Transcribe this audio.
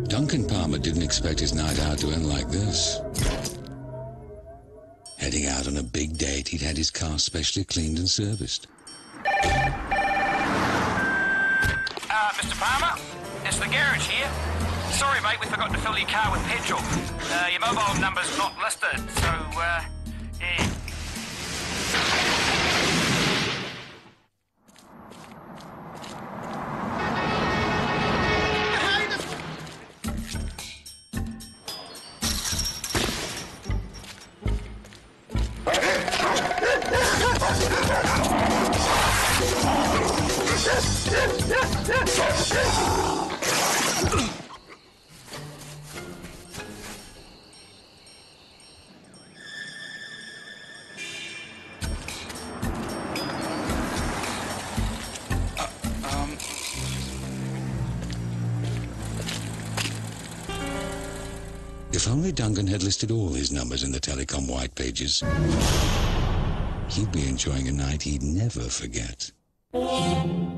Duncan Palmer didn't expect his night out to end like this. Heading out on a big date, he'd had his car specially cleaned and serviced. Mr. Palmer, it's the garage here. Sorry, mate, we forgot to fill your car with petrol. Your mobile number's not listed, so, yeah. If only Duncan had listed all his numbers in the telecom white pages, he'd be enjoying a night he'd never forget.